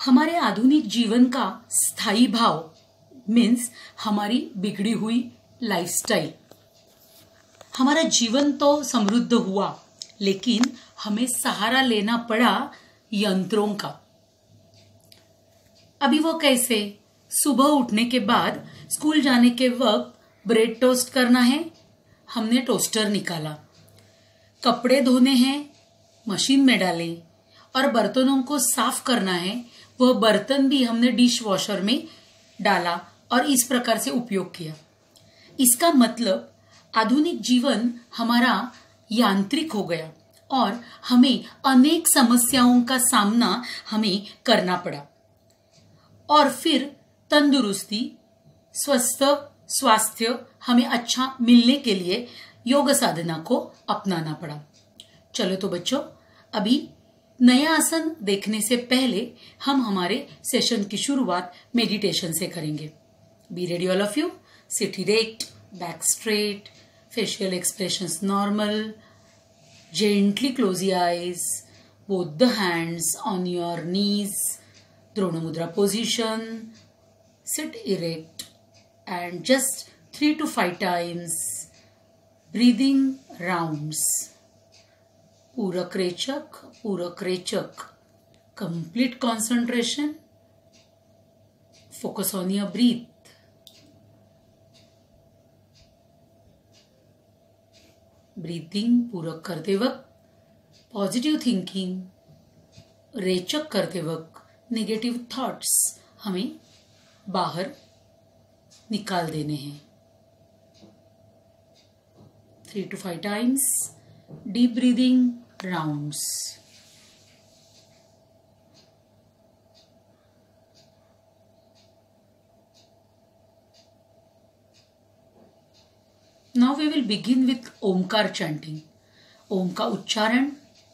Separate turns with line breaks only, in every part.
हमारे आधुनिक जीवन का स्थायी भाव मीन्स हमारी बिगड़ी हुई लाइफस्टाइल। हमारा जीवन तो समृद्ध हुआ, लेकिन हमें सहारा लेना पड़ा यंत्रों का। अभी वो कैसे? सुबह उठने के बाद स्कूल जाने के वक्त ब्रेड टोस्ट करना है, हमने टोस्टर निकाला। कपड़े धोने हैं, मशीन में डाले। और बर्तनों को साफ करना है, वह बर्तन भी हमने डिश वॉशर में डाला और इस प्रकार से उपयोग किया। इसका मतलब आधुनिक जीवन हमारा यांत्रिक हो गया और हमें अनेक समस्याओं का सामना हमें करना पड़ा। और फिर तंदुरुस्ती, स्वस्थ स्वास्थ्य हमें अच्छा मिलने के लिए योग साधना को अपनाना पड़ा। चलो तो बच्चों, अभी नया आसन देखने से पहले हम हमारे सेशन की शुरुआत मेडिटेशन से करेंगे। Be ready all of you. Sit erect, back straight, facial expressions normal. Gently close your eyes, both the hands on your knees, Drona मुद्रा position. Sit erect and just 3 to 5 times breathing rounds. Purak Rechak. Complete concentration. Focus on your breath. Breathing पूरक करते वक्त positive thinking, रेचक करते वक्त negative thoughts हमें बाहर निकाल देने हैं। 3 to 5 times deep breathing rounds. Now we will begin with Omkar chanting. ओम का उच्चारण।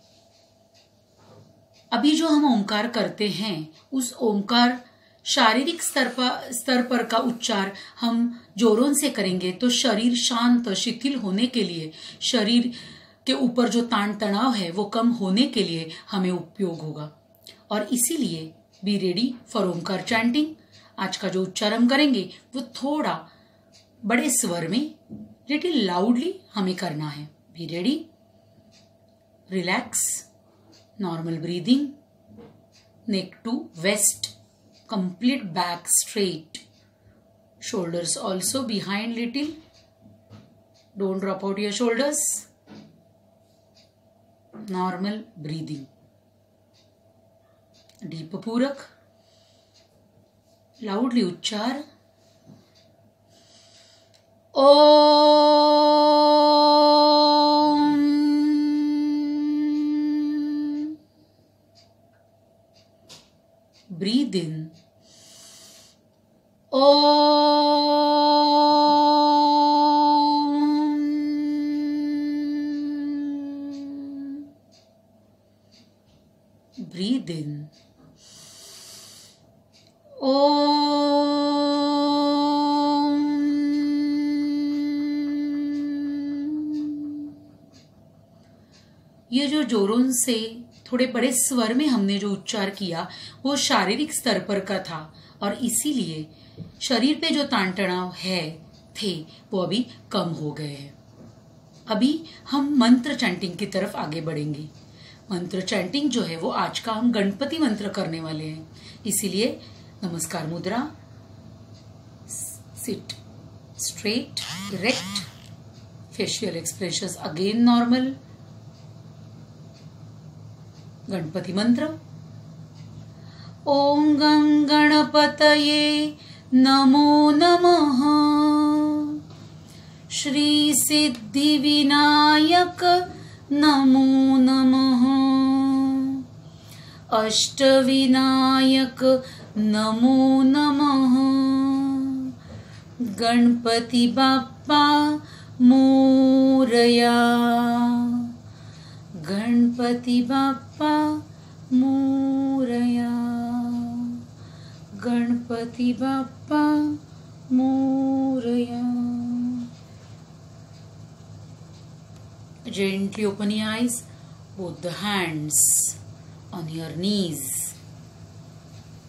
अभी जो हम ओमकार करते हैं, उस ओमकार शारीरिक स्तर पर का उच्चार हम जोरों से करेंगे तो शरीर शांत शिथिल होने के लिए, शरीर के ऊपर जो ताण तनाव है वो कम होने के लिए हमें उपयोग होगा। और इसीलिए be ready for Omkar chanting. आज का जो उच्चारण करेंगे वो थोड़ा बड़े स्वर में, लिटिल लाउडली हमें करना है। Be ready. Relax, normal breathing, neck to waist, complete back straight, shoulders also behind little, don't drop out your shoulders. Normal breathing, deep purak, loudly uchchar. Om. Breathe in. Om. Breathe in. Om. ये जो जोरों से थोड़े बड़े स्वर में हमने जो उच्चार किया वो शारीरिक स्तर पर का था और इसीलिए शरीर पे जो ताण तनाव थे वो अभी कम हो गए हैं। अभी हम मंत्र चैंटिंग की तरफ आगे बढ़ेंगे। मंत्र चैंटिंग जो है वो आज का हम गणपति मंत्र करने वाले हैं। इसीलिए नमस्कार मुद्रा, sit straight, erect, facial expressions again normal. Ganpati मंत्र। ओम गं गणपतये नमो नमः। श्री सिद्धि विनायक नमो नमः। अष्ट विनायक नमो नमः। गणपति बाप्पा मोरया। गणपति बाप्पा मोरया। गणपति बाप्पा मोरया। Gently open your eyes, both the hands on your knees.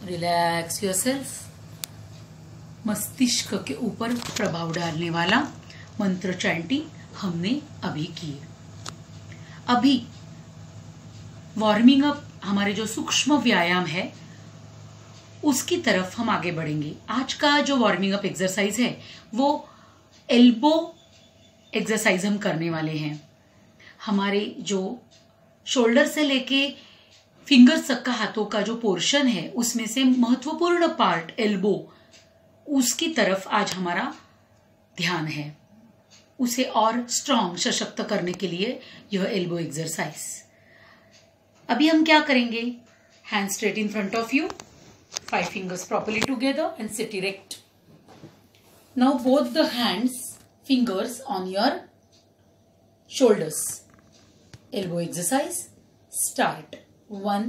Relax yourself. मस्तिष्क के ऊपर प्रभाव डालने वाला मंत्र चैंटिंग हमने अभी की। अभी वार्मिंग अप, हमारे जो सूक्ष्म व्यायाम है उसकी तरफ हम आगे बढ़ेंगे। आज का जो वार्मिंग अप एक्सरसाइज है वो एल्बो एक्सरसाइज हम करने वाले हैं। हमारे जो शोल्डर से लेके फिंगर्स तक का हाथों का जो पोर्शन है उसमें से महत्वपूर्ण पार्ट एल्बो, उसकी तरफ आज हमारा ध्यान है। उसे और स्ट्रांग, सशक्त करने के लिए यह एल्बो एक्सरसाइज। अभी हम क्या करेंगे? Hand straight in front of you, 5 fingers properly together and sit erect. Now both the fingers on your shoulders. Elbow exercise. Start. 1,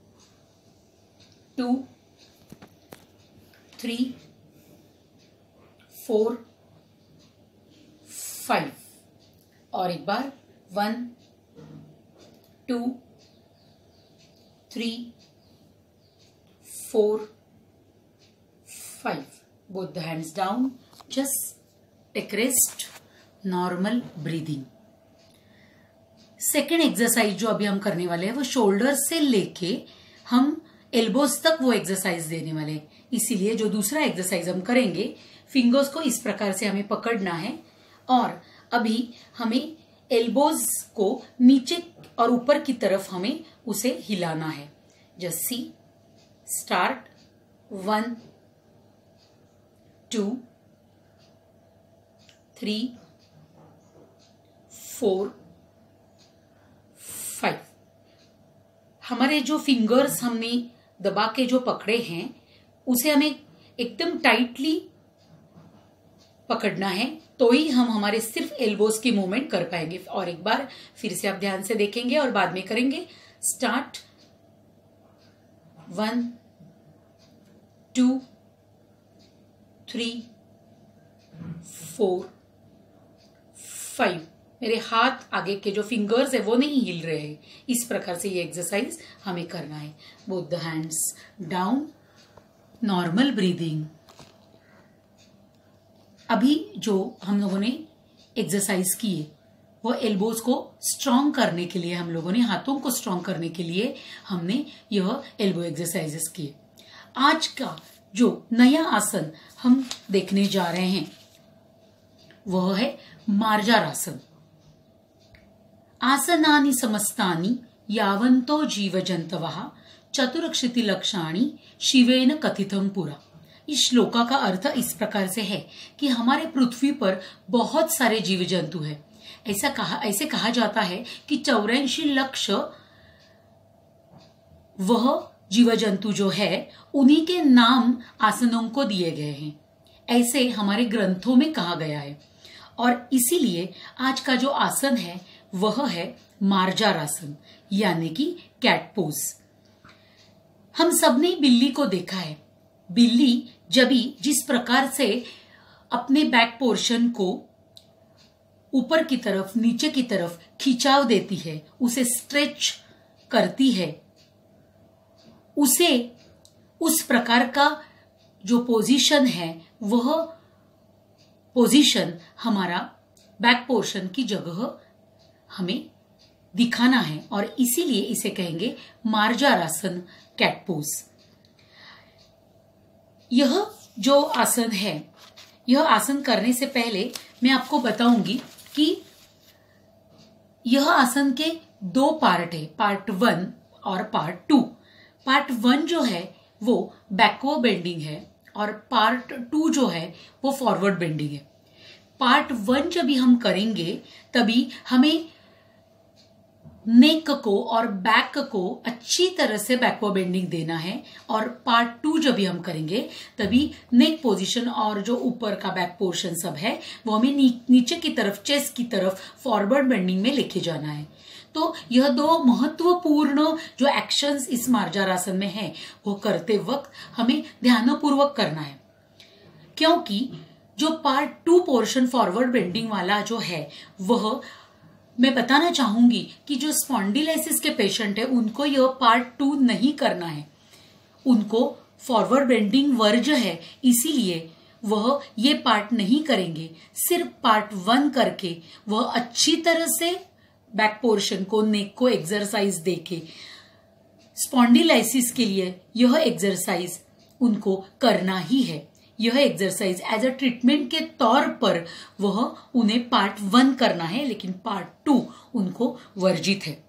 2, 3, 4, 5. और एक बार 1, 2, 3, 4, 5. Both the hands down. Just take rest. Normal breathing. Second exercise जो अभी हम करने वाले हैं वो शोल्डर से लेके हम एल्बोज तक वो एक्सरसाइज देने वाले हैं। इसीलिए जो दूसरा एक्सरसाइज हम करेंगे, फिंगर्स को इस प्रकार से हमें पकड़ना है और अभी हमें एल्बोज को नीचे और ऊपर की तरफ हमें उसे हिलाना है। Just see, start. 1, 2, 3, 4, 5। हमारे जो फिंगर्स हमने दबा के जो पकड़े हैं उसे हमें एकदम टाइटली पकड़ना है, तो ही हम हमारे सिर्फ एल्बोज की मूवमेंट कर पाएंगे। और एक बार फिर से आप ध्यान से देखेंगे और बाद में करेंगे। स्टार्ट। 1, 2, 3, 4, 5। मेरे हाथ आगे के जो फिंगर्स है वो नहीं हिल रहे हैं। इस प्रकार से ये एक्सरसाइज हमें करना है। Both the hands down, normal breathing. अभी जो हम लोगों ने एक्सरसाइज की है वो एल्बोज को स्ट्रांग करने के लिए, हम लोगों ने हाथों को स्ट्रांग करने के लिए हमने यह एल्बो एक्सरसाइजेस किए। आज का जो नया आसन हम देखने जा रहे हैं वह है मार्जार आसन। आसनानि समस्तानि यावन्तो जीवजन्तवः चतुरक्षिति लक्षाणि शिवेन कथितम पुरा। इस श्लोका का अर्थ इस प्रकार से है कि हमारे पृथ्वी पर बहुत सारे जीव जंतु हैं। ऐसे कहा जाता है कि 84 लाख वह जीव जंतु जो है उन्हीं के नाम आसनों को दिए गए हैं, ऐसे हमारे ग्रंथों में कहा गया है। और इसीलिए आज का जो आसन है वह है मार्जार आसन, यानी कि कैट पोज। हम सबने बिल्ली को देखा है। बिल्ली जब जिस प्रकार से अपने बैक पोर्शन को ऊपर की तरफ, नीचे की तरफ खिंचाव देती है, उसे स्ट्रेच करती है, उसे उस प्रकार का जो पोजीशन है वह पोजीशन हमारा बैक पोर्शन की जगह हमें दिखाना है और इसीलिए इसे कहेंगे मार्जार आसन, कैट पोज। यह जो आसन है, यह आसन करने से पहले मैं आपको बताऊंगी कि यह आसन के 2 पार्ट है, पार्ट 1 और पार्ट 2। पार्ट 1 जो है वो बैकवर्ड बेंडिंग है और पार्ट 2 जो है वो फॉरवर्ड बेंडिंग है। पार्ट 1 जब भी हम करेंगे तभी हमें नेक को और बैक को अच्छी तरह से बैकवर्ड बेंडिंग देना है और पार्ट 2 जब भी हम करेंगे तभी नेक पोजीशन और जो ऊपर का बैक पोर्शन सब है वो हमें नीचे की तरफ, चेस्ट की तरफ फॉरवर्ड बेंडिंग में लेके जाना है। तो यह 2 महत्वपूर्ण जो एक्शंस इस मार्जार आसन में है वो करते वक्त हमें ध्यानपूर्वक करना है, क्योंकि जो पार्ट 2 पोर्शन फॉरवर्ड बेंडिंग वाला जो है वह मैं बताना चाहूंगी कि जो स्पॉन्डिलाइसिस के पेशेंट है उनको यह पार्ट 2 नहीं करना है, उनको फॉरवर्ड बेंडिंग वर्ज है, इसीलिए वह ये पार्ट नहीं करेंगे। सिर्फ पार्ट 1 करके वह अच्छी तरह से बैक पोर्शन को, नेक को एक्सरसाइज देके स्पॉन्डिलाइसिस के लिए यह एक्सरसाइज उनको करना ही है। यह एक्सरसाइज एज अ ट्रीटमेंट के तौर पर वह उन्हें पार्ट 1 करना है, लेकिन पार्ट 2 उनको वर्जित है।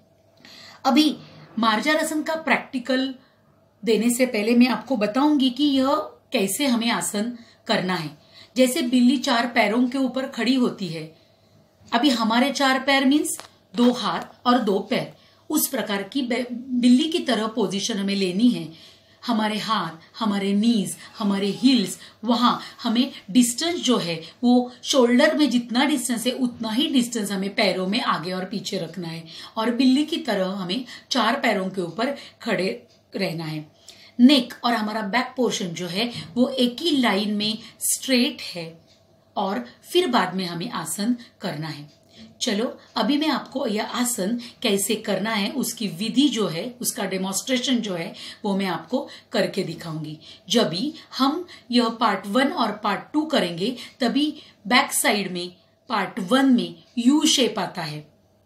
अभी मार्जारासन का प्रैक्टिकल देने से पहले मैं आपको बताऊंगी कि यह कैसे हमें आसन करना है। जैसे बिल्ली 4 पैरों के ऊपर खड़ी होती है, अभी हमारे 4 पैर मीन्स 2 हाथ और 2 पैर, उस प्रकार की बिल्ली की तरह पोजीशन हमें लेनी है। हमारे हाथ, हमारे नीज, हमारे हील्स, वहां हमें डिस्टेंस जो है वो शोल्डर में जितना डिस्टेंस है उतना ही डिस्टेंस हमें पैरों में आगे और पीछे रखना है, और बिल्ली की तरह हमें 4 पैरों के ऊपर खड़े रहना है। नेक और हमारा बैक पोर्शन जो है वो एक ही लाइन में स्ट्रेट है, और फिर बाद में हमें आसन करना है। चलो अभी मैं आपको यह आसन कैसे करना है उसकी विधि जो है, उसका डेमोन्स्ट्रेशन जो है वो मैं आपको करके दिखाऊंगी। जब भी हम यह पार्ट 1 और पार्ट 2 करेंगे तभी बैक साइड में पार्ट 1 में यू शेप आता है,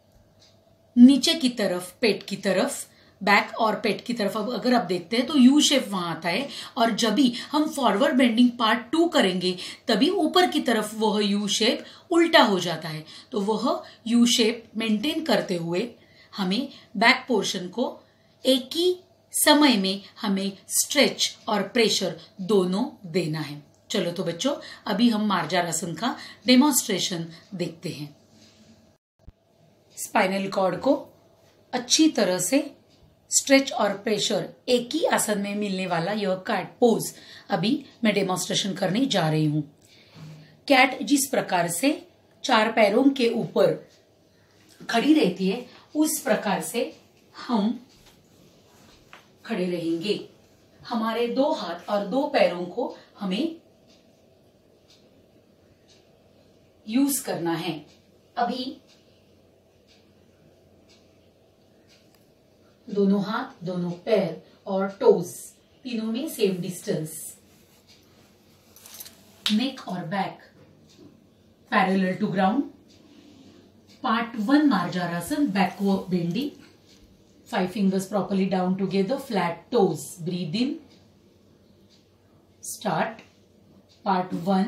नीचे की तरफ पेट की तरफ, बैक और पेट की तरफ अगर आप देखते हैं तो यू शेप वहां आता है। और जब भी हम फॉरवर्ड बेंडिंग पार्ट 2 करेंगे तभी ऊपर की तरफ वह यू शेप उल्टा हो जाता है। तो वह यू शेप मेंटेन करते हुए हमें बैक पोर्शन को एक ही समय में हमें स्ट्रेच और प्रेशर दोनों देना है। चलो तो बच्चों अभी हम मार्जारासन का डेमोन्स्ट्रेशन देखते हैं। स्पाइनल कॉर्ड को अच्छी तरह से स्ट्रेच और प्रेशर एक ही आसन में मिलने वाला यह कैट पोज अभी मैं डेमोन्स्ट्रेशन करने जा रही हूं। कैट जिस प्रकार से 4 पैरों के ऊपर खड़ी रहती है उस प्रकार से हम खड़े रहेंगे। हमारे 2 हाथ और 2 पैरों को हमें यूज करना है। अभी दोनों हाथ, दोनों पैर और टोज तीनों में सेम डिस्टेंस। नेक और back parallel to ground. Part 1 मार्जारासन, backward bending, 5 fingers properly down together, flat toes, breathe in, start part 1।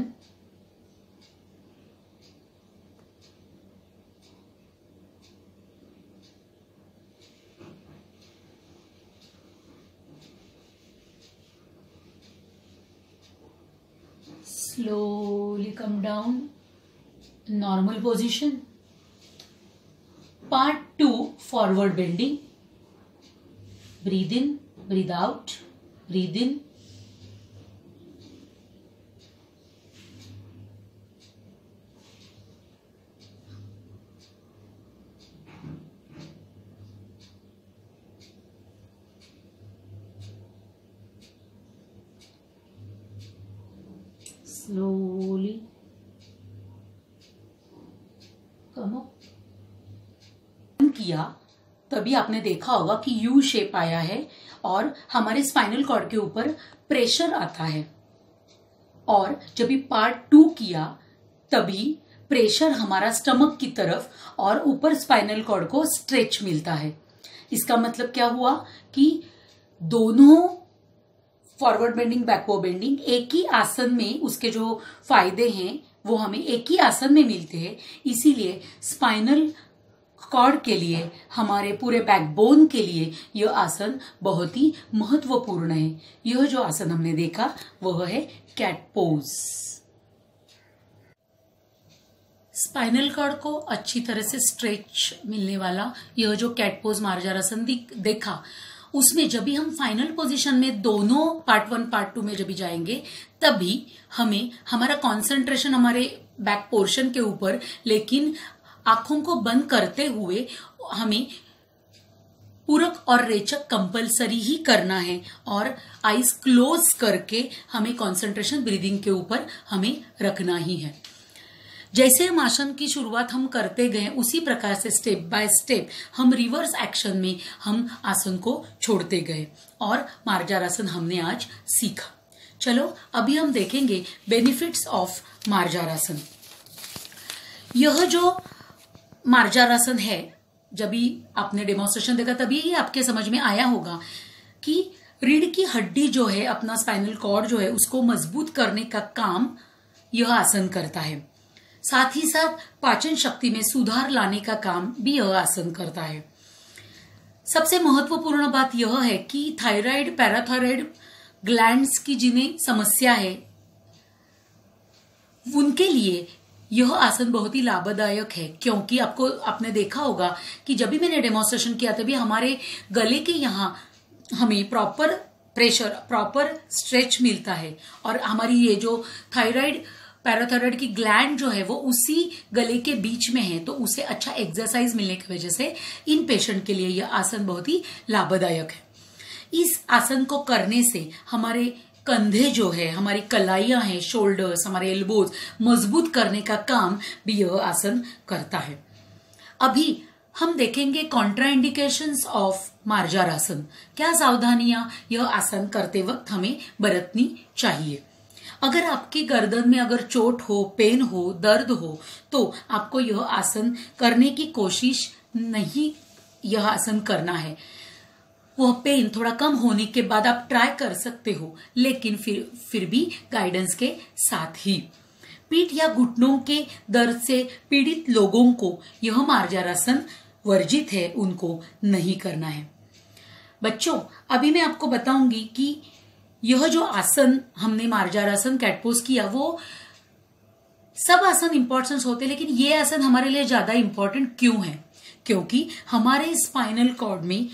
Slowly come down, normal position. Part 2 forward bending. Breathe in, breathe out, breathe in. Slowly come up। किया तभी आपने देखा होगा कि U shape आया है और हमारे स्पाइनल कॉर्ड के ऊपर प्रेशर आता है। और जब भी पार्ट 2 किया तभी प्रेशर हमारा स्टमक की तरफ और ऊपर स्पाइनल कॉर्ड को स्ट्रेच मिलता है। इसका मतलब क्या हुआ कि दोनों फॉरवर्ड बेंडिंग, बैकवर्ड बेंडिंग एक ही आसन में उसके जो फायदे हैं वो हमें एक ही आसन में मिलते हैं। इसीलिए स्पाइनल कॉर्ड के लिए, हमारे पूरे बैकबोन के लिए यह आसन बहुत ही महत्वपूर्ण है। यह जो आसन हमने देखा वह है कैट पोज। स्पाइनल कॉर्ड को अच्छी तरह से स्ट्रेच मिलने वाला यह जो कैट पोज मार्जारासन देखा, उसमें जब भी हम फाइनल पोजीशन में दोनों पार्ट 1 पार्ट 2 में जब भी जाएंगे तभी हमें हमारा कंसंट्रेशन हमारे बैक पोर्शन के ऊपर, लेकिन आंखों को बंद करते हुए हमें पूरक और रेचक कंपलसरी ही करना है और आईज क्लोज करके हमें कंसंट्रेशन ब्रीदिंग के ऊपर हमें रखना ही है। जैसे हम आसन की शुरुआत हम करते गए उसी प्रकार से स्टेप बाय स्टेप हम रिवर्स एक्शन में हम आसन को छोड़ते गए और मार्जारासन हमने आज सीखा। चलो अभी हम देखेंगे बेनिफिट्स ऑफ मार्जारासन। यह जो मार्जारासन है, जब भी आपने डेमोन्स्ट्रेशन देखा तभी ही आपके समझ में आया होगा कि रीढ़ की हड्डी जो है, अपना स्पाइनल कॉर्ड जो है, उसको मजबूत करने का काम यह आसन करता है। साथ ही साथ पाचन शक्ति में सुधार लाने का काम भी यह आसन करता है। सबसे महत्वपूर्ण बात यह है कि थायराइड, पैराथायराइड ग्लैंड्स की जिन्हें समस्या है उनके लिए यह आसन बहुत ही लाभदायक है, क्योंकि आपने देखा होगा कि जब भी मैंने डेमोन्स्ट्रेशन किया तभी हमारे गले के यहाँ हमें प्रॉपर प्रेशर, प्रॉपर स्ट्रेच मिलता है और हमारी ये जो थायराइड पैराथायराइड की ग्लैंड जो है वो उसी गले के बीच में है, तो उसे अच्छा एक्सरसाइज मिलने की वजह से इन पेशेंट के लिए यह आसन बहुत ही लाभदायक है। इस आसन को करने से हमारे कंधे जो है, हमारी कलाइयां हैं, शोल्डर्स, हमारे एल्बोज मजबूत करने का काम भी यह आसन करता है। अभी हम देखेंगे कॉन्ट्राइंडिकेशंस ऑफ मार्जारासन। क्या सावधानियां यह आसन करते वक्त हमें बरतनी चाहिए। अगर आपकी गर्दन में अगर चोट हो, पेन हो, दर्द हो, तो आपको यह आसन करने की कोशिश नहीं यह आसन करना है। वह पेन थोड़ा कम होने के बाद आप ट्राई कर सकते हो, लेकिन फिर भी गाइडेंस के साथ ही। पीठ या घुटनों के दर्द से पीड़ित लोगों को यह मार्जारासन वर्जित है, उनको नहीं करना है। बच्चों, अभी मैं आपको बताऊंगी कि यह जो आसन हमने मार्जारासन, कैट पोज किया, वो सब आसन इंपॉर्टेंट होते हैं, लेकिन ये आसन हमारे लिए ज्यादा इंपॉर्टेंट क्यों है? क्योंकि हमारे स्पाइनल कॉर्ड में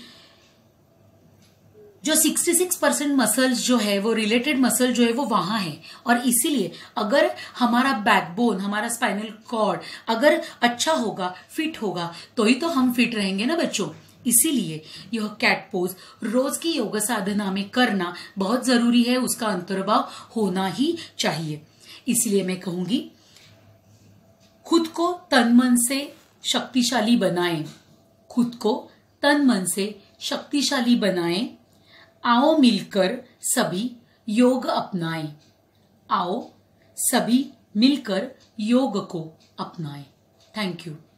जो 66% मसल्स जो है, वो रिलेटेड मसल जो है वो वहां है, और इसीलिए अगर हमारा बैकबोन, हमारा स्पाइनल कॉर्ड अगर अच्छा होगा, फिट होगा, तो ही तो हम फिट रहेंगे ना बच्चों। इसीलिए यह कैट पोज रोज की योग साधना में करना बहुत जरूरी है, उसका अंतर्भाव होना ही चाहिए। इसलिए मैं कहूंगी, खुद को तन मन से शक्तिशाली बनाएं, खुद को तन मन से शक्तिशाली बनाएं। आओ मिलकर सभी योग अपनाएं, आओ सभी मिलकर योग को अपनाएं। Thank you.